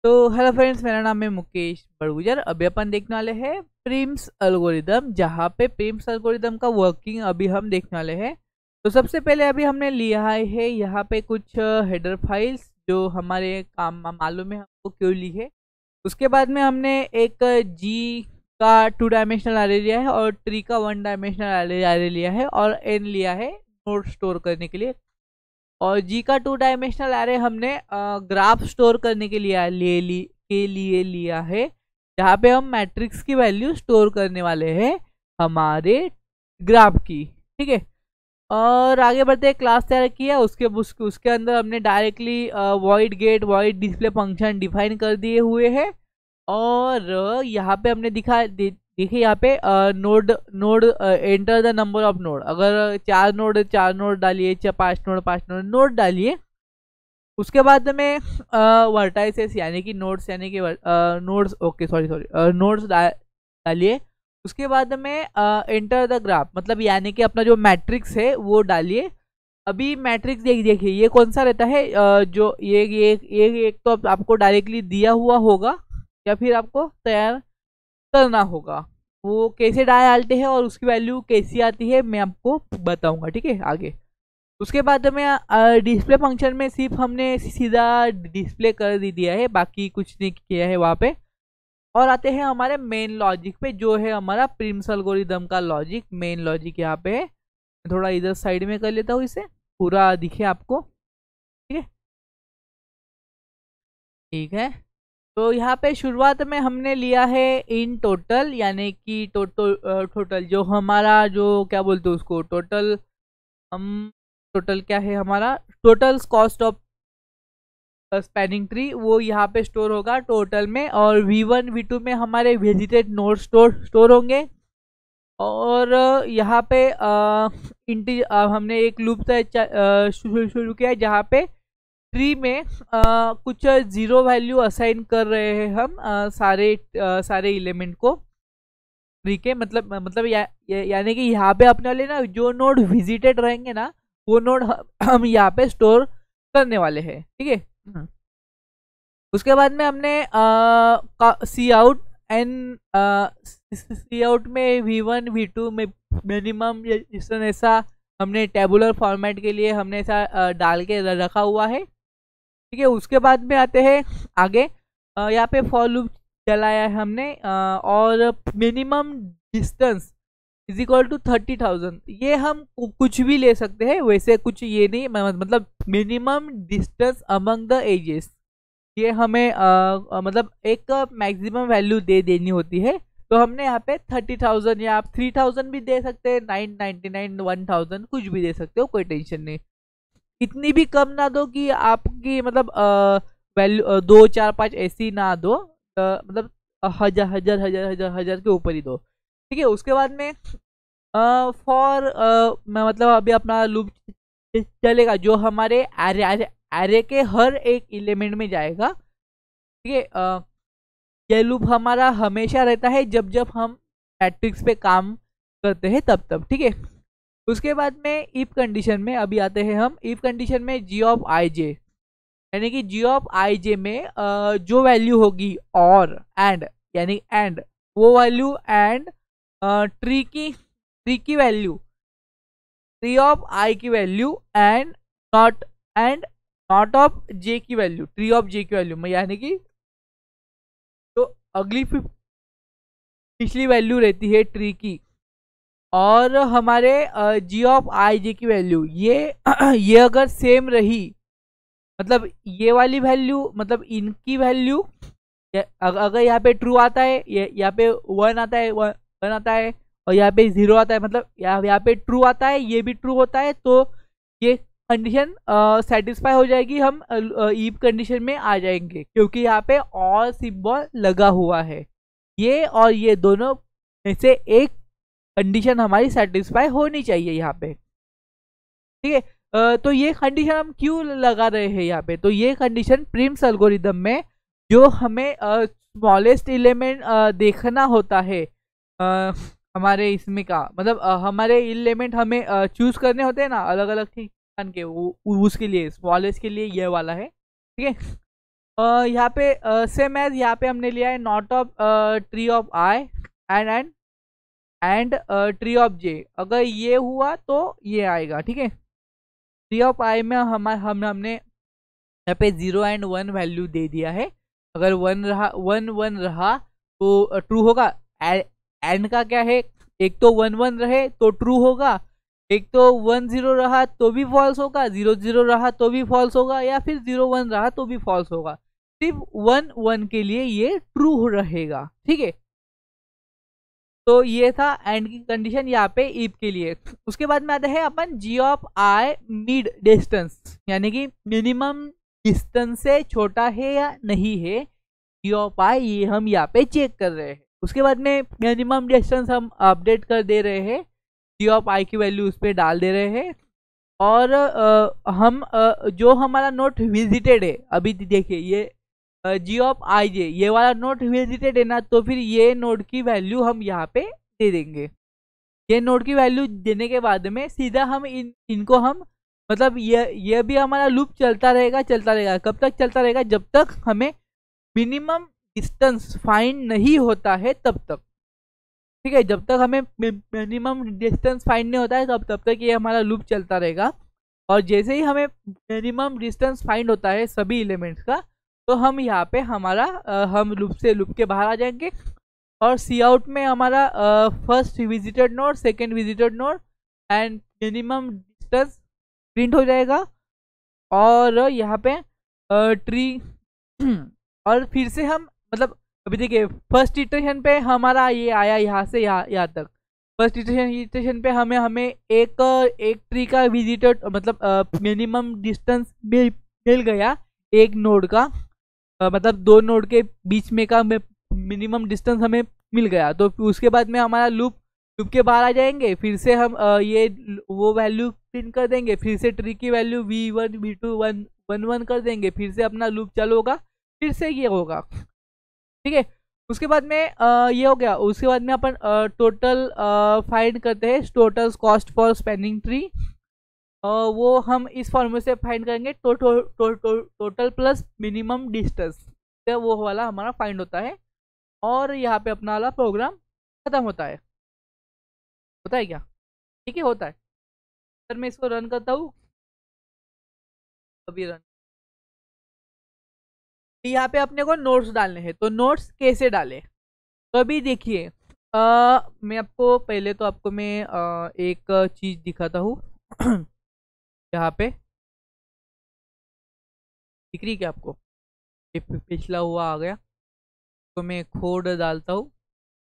तो hello friends, मेरा नाम है मुकेश बड़गुजर। अभी अपन देखने वाले हैं प्रिम्स एल्गोरिदम, जहाँ पे प्रिम्स एल्गोरिदम का वर्किंग अभी हम देखने वाले हैं। तो सबसे पहले अभी हमने लिया है यहाँ पे कुछ हेडर फाइल्स जो हमारे काम मालूम है हमको क्यों ली है। उसके बाद में हमने एक जी का 2 डायमेंशनल एरे लिया है और ट्री का 1 डायमेंशनल एरे लिया है और एन लिया है नोड स्टोर करने के लिए। और जी का 2 डायमेंशनल एरे हमने ग्राफ स्टोर करने के लिए लिया है, जहाँ पे हम मैट्रिक्स की वैल्यू स्टोर करने वाले हैं हमारे ग्राफ की। ठीक है। और आगे बढ़ते हैं, क्लास तैयार किया उसके अंदर हमने directly void get void display function define कर दिए हुए हैं। और यहाँ पे हमने देखिए यहाँ पे node node enter the number of node, अगर 4 नोड डालिए, 5 नोड नोड डालिए। उसके बाद में वर्टाइसेस यानी कि nodes nodes, okay sorry nodes डालिए। उसके बाद में एंटर द ग्राफ, मतलब यानी कि अपना जो मैट्रिक्स है वो डालिए। अभी मैट्रिक्स देखिए ये कौन सा रहता है, जो ये एक तो आपको डायरेक्टली दिया हुआ होगा या फिर आपको तैयार करना होगा। वो कैसे डालते हैं और उसकी वैल्यू कैसी आती है मैं आपको बताऊंगा, ठीक है आगे। उसके बाद में डिस्प्ले फंक्शन में सिर्फ हमने सीधा डिस्प्ले कर दिया है, बाकी कुछ नहीं किया है वहाँ पे। और आते हैं हमारे मेन लॉजिक पे, जो है हमारा प्रिम्स एल्गोरिदम का लॉजिक। मेन लॉजिक यहाँ पे है, थोड़ा इधर साइड में कर लेता हूँ इसे, पूरा दिखे आपको। ठीक है, ठीक है। तो यहाँ पे शुरुआत में हमने लिया है इन टोटल, यानी कि टोटल जो हमारा, जो क्या बोलते हैं उसको, टोटल। हम टोटल क्या है हमारा, total cost of spanning tree, वो यहाँ पे स्टोर होगा टोटल में। और V1 V2 में हमारे विजिटेड नोड स्टोर होंगे। और यहाँ पे हमने एक लूप शुरू किया है, जहाँ पे ट्री में कुछ जीरो वैल्यू असाइन कर रहे हैं हम सारे एलिमेंट को ट्री के। मतलब यानी कि यहाँ पे अपने वाले ना जो नोड विजिटेड रहेंगे ना, वो नोड हम यहाँ पे स्टोर करने वाले हैं। ठीक है। उसके बाद में हमने cout and cout में V1 V2 में मिनिमम ऐसा हमने टेबुलर फॉर्मेट के लिए हमने ऐसा डाल के रखा हुआ है। ठीक है। उसके बाद में आते हैं आगे, यहाँ पे फॉर लूप चलाया है हमने, और minimum distance is equal to 30,000। ये हम कुछ भी ले सकते हैं, वैसे कुछ ये नहीं, मतलब minimum distance among the edges, ये हमें मतलब एक मैक्सिमम वैल्यू दे देनी होती है। तो हमने यहाँ पे 30,000, या आप 3,000 भी दे सकते हैं, 999 1000 कुछ भी दे सकते हो, कोई टेंशन नहीं। इतनी भी कम ना दो कि आपकी मतलब वैल्यू 2 4 5 ऐसी ना दो, मतलब हजार हजार हजार हजार हजार के ऊपर ही दो। ठीक है। उसके बाद में फॉर मतलब अभी अपना लूप चलेगा जो हमारे एरे के हर एक एलिमेंट में जाएगा। ठीक है। ये लूप हमारा हमेशा रहता है जब जब हम मैट्रिक्स पे काम करते हैं तब। ठीक है। उसके बाद में इफ कंडीशन में अभी आते हैं हम। इफ कंडीशन में जी ऑफ आई जे, यानी कि जी ऑफ आई जे में जो वैल्यू होगी और एंड, यानी एंड वो वैल्यू एंड ट्री की वैल्यू, ट्री ऑफ आई की value and not of J की वैल्यू, ट्री ऑफ जे की वैल्यू में, यानी कि जो अगली पिछली वैल्यू रहती है ट्री की, और हमारे जी ऑफ आई जे की वैल्यू, ये अगर सेम रही, मतलब ये वाली वैल्यू, मतलब इनकी वैल्यू, अगर यहाँ पे ट्रू आता है, यहाँ पे 1 आता है, 1 आता है, और यहाँ पे 0 आता है, मतलब यहाँ पे ट्रू आता है, ये भी ट्रू होता है, तो ये कंडीशन सेटिस्फाई हो जाएगी, हम ईफ कंडीशन में आ जाएंगे, क्योंकि यहाँ पे और सिंबल लगा हुआ है। ये और ये दोनों में से एक कंडीशन हमारी सेटिस्फाई होनी चाहिए यहाँ पे। ठीक है। तो ये कंडीशन हम क्यों लगा रहे हैं यहाँ पे, तो ये कंडीशन प्रिम्स एल्गोरिदम में जो हमें स्मॉलेस्ट एलिमेंट देखना होता है हमारे इसमें का, मतलब हमारे एलिमेंट हमें चूज करने होते हैं ना अलग अलग के, उसके लिए स्मॉलेस्ट के लिए ये वाला है। ठीक है। यहाँ पे सेम एज यहाँ पे हमने लिया है not of tree of I and tree of J. अगर ये हुआ तो ये आएगा, ठीक है। ट्री ऑफ आई में हमने यहाँ पे 0 एंड 1 वैल्यू दे दिया है। अगर 1 रहा तो ट्रू होगा। एंड का क्या है, एक तो 1 1 रहे तो ट्रू होगा, एक तो 1 0 रहा तो भी फॉल्स होगा, 0 0 रहा तो भी फॉल्स होगा, या फिर 0 1 रहा तो भी फॉल्स होगा। सिर्फ 1 1 के लिए ये ट्रू रहेगा, ठीक है। तो ये था एंड की कंडीशन यहाँ पे इफ के लिए। उसके बाद में आता है अपन G of I mid distance, यानी कि मिनिमम डिस्टेंस से छोटा है या नहीं है जी ऑफ आई, ये हम यहाँ पे चेक कर रहे हैं। उसके बाद में मिनिमम डिस्टेंस हम अपडेट कर दे रहे हैं, जी ऑफ आई की वैल्यू उस पर डाल दे रहे हैं। और हम जो हमारा नोट विजिटेड है, अभी देखिए ये जी ऑफ आई जे, ये वाला नोट विजिटेड है ना, तो फिर ये नोड की वैल्यू हम यहाँ पे दे देंगे। ये नोड की वैल्यू देने के बाद में सीधा हम इनको हम मतलब ये भी हमारा लूप चलता रहेगा। कब तक चलता रहेगा, जब तक हमें मिनिमम डिस्टेंस फाइंड नहीं होता है तब तक, ठीक है। जब तक हमें मिनिमम डिस्टेंस फाइंड नहीं होता है तब तक ये हमारा लूप चलता रहेगा। और जैसे ही हमें मिनिमम डिस्टेंस फाइंड होता है सभी एलिमेंट्स का, तो हम यहाँ पे हमारा हम लूप के बाहर आ जाएंगे और सी आउट में हमारा first visited node, second visited node and minimum distance print हो जाएगा। और यहाँ पे ट्री और फिर से हम मतलब अभी देखिए फर्स्ट इटरेशन पे हमारा ये आया यहाँ से यहाँ तक। फर्स्ट इटरेशन पे हमें एक ट्री का विजिटेड मतलब मिनिमम डिस्टेंस मिल गया एक नोड का, मतलब दो नोड के बीच में का मिनिमम डिस्टेंस हमें मिल गया। तो उसके बाद में हमारा लूप के बाहर आ जाएंगे, फिर से हम ये वो वैल्यू प्रिंट कर देंगे, फिर से ट्री की वैल्यू v1 v2 1 1 कर देंगे, फिर से अपना लूप चालू होगा, फिर से ये होगा, ठीक है। उसके बाद में ये हो गया। उसके बाद में अपन टोटल फाइंड करते हैं, total cost for spanning tree. वो हम इस फॉर्मूले से फाइंड करेंगे, टोटल प्लस मिनिमम डिस्टेंस, तो वो वाला हमारा फाइंड होता है। और यहाँ पे अपना वाला प्रोग्राम खत्म होता है क्या, ठीक है, होता है। सर मैं इसको रन करता हूँ, अभी रन। यहाँ पे अपने को नोट्स डालने हैं, तो नोट्स कैसे डालें, तो अभी देखिए मैं आपको पहले तो आपको मैं एक चीज दिखाता हूँ। यहाँ पे दिख रही क्या आपको, पिछला हुआ आ गया, तो मैं कोड डालता हूँ।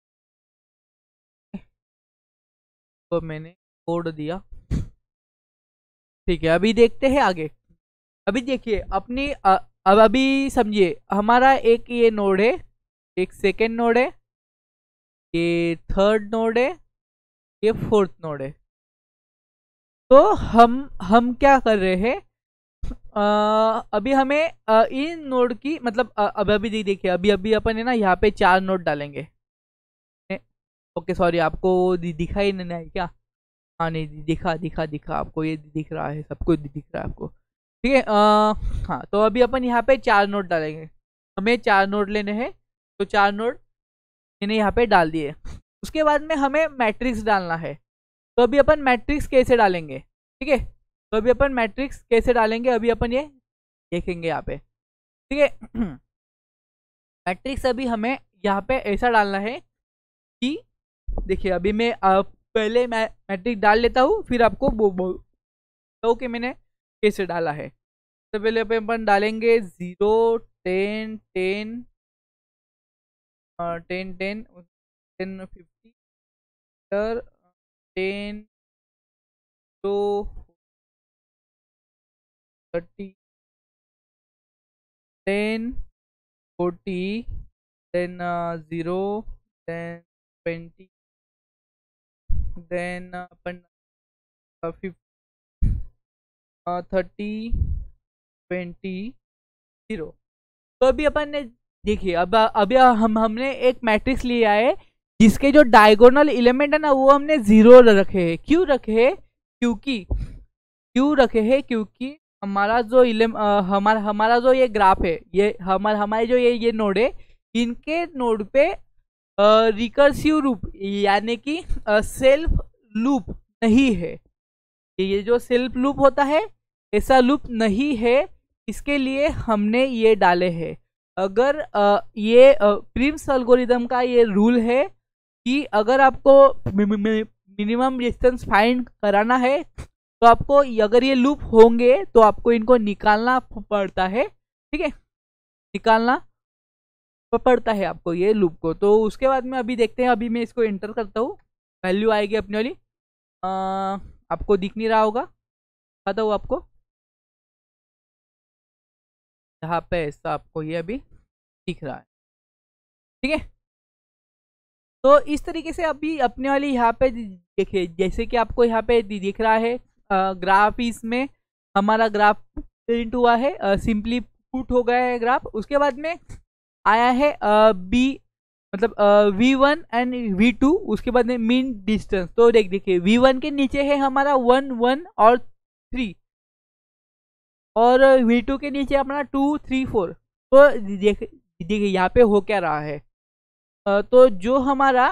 तो मैंने कोड दिया, ठीक है। अभी देखते हैं आगे। अभी देखिए अपनी अब अभी समझिए हमारा एक ये नोड है, एक सेकेंड नोड है, ये थर्ड नोड है, ये फोर्थ नोड है। तो हम क्या कर रहे हैं, अभी हमें इन नोड की मतलब अभी देखिए अभी अपन है ना यहाँ पे 4 नोड डालेंगे। ओके सॉरी, आपको दिखाई नहीं है क्या, हाँ नहीं दिखा आपको, ये दिख रहा है, सबको दिख रहा है आपको, ठीक है। हाँ तो अभी अपन यहाँ पे 4 नोड डालेंगे, हमें 4 नोड लेने हैं, तो 4 नोड मैंने यहाँ पे डाल दिए। उसके बाद में हमें मैट्रिक्स डालना है, तो अभी अपन मैट्रिक्स कैसे डालेंगे, ठीक है। तो अभी अपन मैट्रिक्स कैसे डालेंगे अभी अपन ये देखेंगे यहाँ पे, ठीक है। मैट्रिक्स अभी हमें यहाँ पे ऐसा डालना है कि देखिए अभी मैं पहले मैट्रिक्स डाल लेता हूँ, फिर आपको बोलता हूँ कि मैंने कैसे डाला है। तो पहले अपन डालेंगे 0 10 10 10 10 10 50 10 तो 30 10 40 then 0 then 20 then अपन 50 30 20 0। तो अभी अपन ने देखिए अब अभी हमने एक मैट्रिक्स लिया है जिसके जो डायगोनल एलिमेंट है ना वो हमने 0 रखे हैं। क्यों रखे हैं, क्योंकि हमारा जो हमारा जो ये ग्राफ है, ये हमारे जो ये नोड है, इनके नोड पे रिकर्सिव लूप यानी कि सेल्फ लूप नहीं है। ये जो सेल्फ लूप होता है ऐसा लूप नहीं है, इसके लिए हमने ये डाले हैं। अगर ये प्रिम्स एल्गोरिदम का ये रूल है कि अगर आपको मिनिमम डिस्टेंस फाइंड कराना है तो आपको अगर ये लूप होंगे तो आपको इनको निकालना पड़ता है। ठीक है, निकालना पड़ता है आपको ये लूप को। तो उसके बाद में अभी देखते हैं, अभी मैं इसको एंटर करता हूँ, वैल्यू आएगी अपनी वाली। आपको दिख नहीं रहा होगा, बताता हूँ आपको, यहाँ पे ऐसा आपको ये अभी दिख रहा है। ठीक है, तो इस तरीके से अभी अपने वाली यहाँ पे देखिए, जैसे कि आपको यहाँ पे दिख रहा है ग्राफ, इसमें हमारा ग्राफ प्रिंट हुआ है, सिंपली पुट हो गया है ग्राफ। उसके बाद में आया है बी मतलब V1 एंड V2, उसके बाद में मीन डिस्टेंस। तो देखिए V1 के नीचे है हमारा 1 1 और 3, और V2 के नीचे अपना 2 3 4। तो देखिए यहाँ पे हो क्या रहा है, तो जो हमारा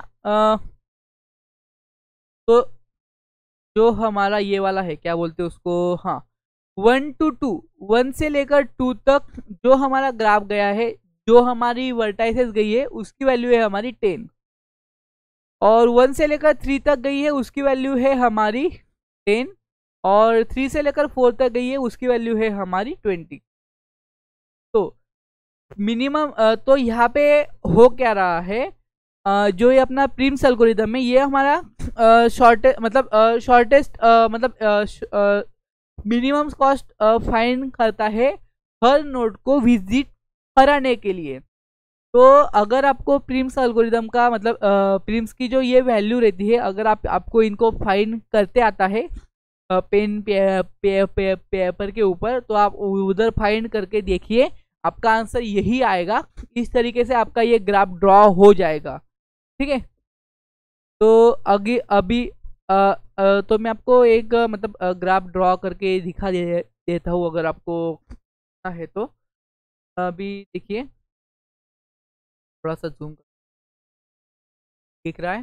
तो जो हमारा ये वाला है, क्या बोलते हैं उसको, हाँ 1 to 2, 1 से लेकर 2 तक जो हमारा ग्राफ गया है, जो हमारी वर्टाइसेस गई है उसकी वैल्यू है हमारी 10, और 1 से लेकर 3 तक गई है उसकी वैल्यू है हमारी 10, और 3 से लेकर 4 तक गई है उसकी वैल्यू है हमारी 20। तो मिनिमम तो यहाँ पे हो क्या रहा है, जो ये अपना प्रिम्स एल्गोरिदम है, ये हमारा शॉर्टेस्ट मतलब मिनिमम कॉस्ट फाइंड करता है हर नोड को विजिट कराने के लिए। तो अगर आपको प्रिम्स एल्गोरिदम का मतलब प्रिम्स की जो ये वैल्यू रहती है, अगर आपको इनको फाइंड करते आता है पेन पेपर के ऊपर, तो आप उधर फाइंड करके देखिए, आपका आंसर यही आएगा। इस तरीके से आपका ये ग्राफ ड्रॉ हो जाएगा। ठीक है, तो अभी तो मैं आपको एक मतलब ग्राफ ड्रॉ करके दिखा देता हूँ, अगर आपको है तो। अभी देखिए, थोड़ा सा जूम कर, दिख रहा है,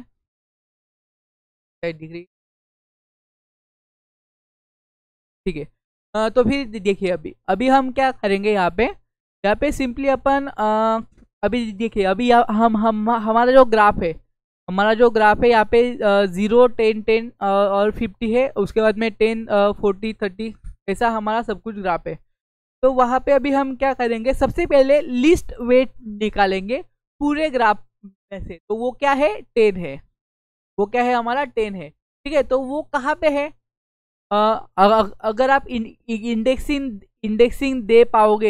दिख रही, ठीक है। तो फिर देखिए, अभी हम क्या करेंगे यहाँ पे सिंपली अपन अभी देखिए, अभी हम हमारा जो ग्राफ है, यहाँ पे 0 10 10 और 50 है, उसके बाद में 10 40 30 ऐसा हमारा सब कुछ ग्राफ है। तो वहाँ पे अभी हम क्या करेंगे, सबसे पहले लिस्ट वेट निकालेंगे पूरे ग्राफ में से। तो वो क्या है, 10 है, वो क्या है हमारा 10 है। ठीक है, तो वो कहाँ पे है, अगर आप इंडेक्सिंग दे पाओगे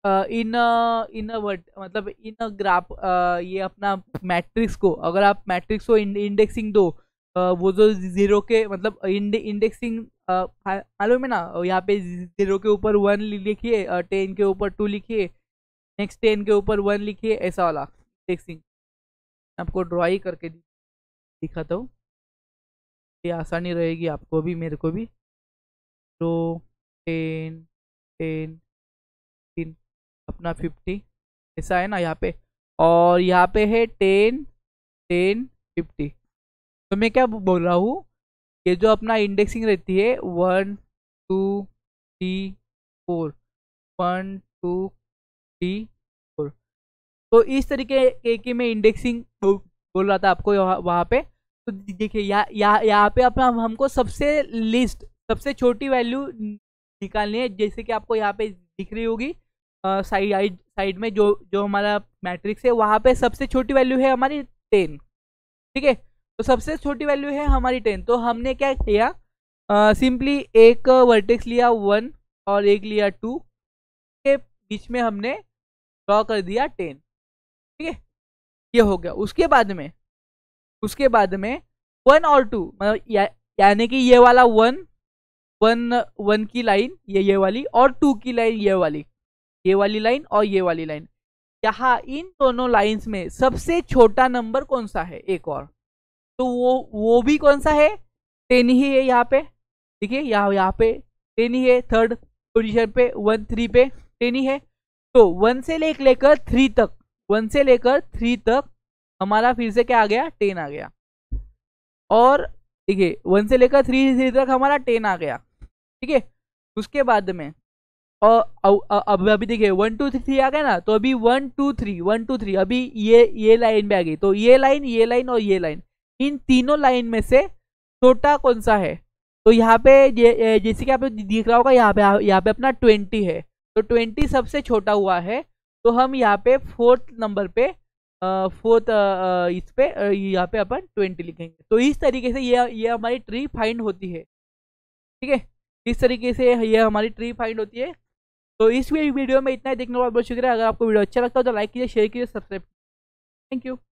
इन वर्ड मतलब इन ग्राफ, ये अपना मैट्रिक्स को, अगर आप मैट्रिक्स को इंडेक्सिंग दो, वो जो 0 के मतलब इंडेक्सिंग मालूम है ना, यहाँ पे 0 के ऊपर 1 लिखिए, 10 के ऊपर 2 लिखिए, नेक्स्ट 10 के ऊपर 1 लिखिए, ऐसा वाला इंडेक्सिंग आपको ड्रॉ ही करके दिखाता हूँ, ये आसानी रहेगी आपको भी मेरे को भी। तो 10 10 3 अपना 50 ऐसा है ना यहाँ पे, और यहाँ पे है 10 10 50। तो मैं क्या बोल रहा हूँ, ये जो अपना इंडेक्सिंग रहती है 1 2 3 4, 1 2 3 4, तो इस तरीके की मैं इंडेक्सिंग बोल रहा था आपको वहाँ पे। तो देखिए यहाँ पे अपना हमको सबसे छोटी वैल्यू निकालनी है, जैसे कि आपको यहाँ पे दिख रही होगी साइड में जो हमारा मैट्रिक्स है, वहाँ पे सबसे छोटी वैल्यू है हमारी 10। ठीक है, तो सबसे छोटी वैल्यू है हमारी 10। तो हमने क्या किया, सिंपली एक वर्टेक्स लिया 1 और एक लिया 2 के बीच में हमने ड्रॉ कर दिया 10। ठीक है, ये हो गया। उसके बाद में 1 और 2 मतलब यानी कि ये वाला 1 की लाइन ये वाली, और 2 की लाइन ये वाली लाइन और ये वाली लाइन, यहाँ इन दोनों लाइंस में सबसे छोटा नंबर कौन सा है, एक और, तो वो भी कौन सा है, 10 ही है यहाँ पे। देखिए यहाँ पे 10 ही है, थर्ड पोजीशन पे 1 3 पे 10 ही है। तो 1 से लेकर 3 तक, 1 से लेकर 3 तक हमारा फिर से क्या आ गया, 10 आ गया। और देखिए 1 से लेकर 3 तक हमारा 10 आ गया, ठीक है। उसके बाद में और अब अभी देखिए 1 2 3 आ गया ना, तो अभी 1 2 3 1 2 3 अभी ये लाइन पे आ गई। तो ये लाइन और ये लाइन, इन तीनों लाइन में से छोटा कौन सा है? तो यहाँ पे जैसे कि आपको दिख रहा होगा, यहाँ पे अपना 20 है, तो 20 सबसे छोटा हुआ है। तो हम यहाँ पे 4th नंबर पे इस पे यहाँ पे अपन 20 लिखेंगे। तो इस तरीके से ये हमारी ट्री फाइंड होती है, ठीक है। इस तरीके से ये हमारी ट्री फाइंड होती है। तो इस वीडियो में इतना ही, देखने का बहुत शुक्रिया। अगर आपको वीडियो अच्छा लगता हो तो लाइक कीजिए, शेयर कीजिए, सब्सक्राइब। Thank you.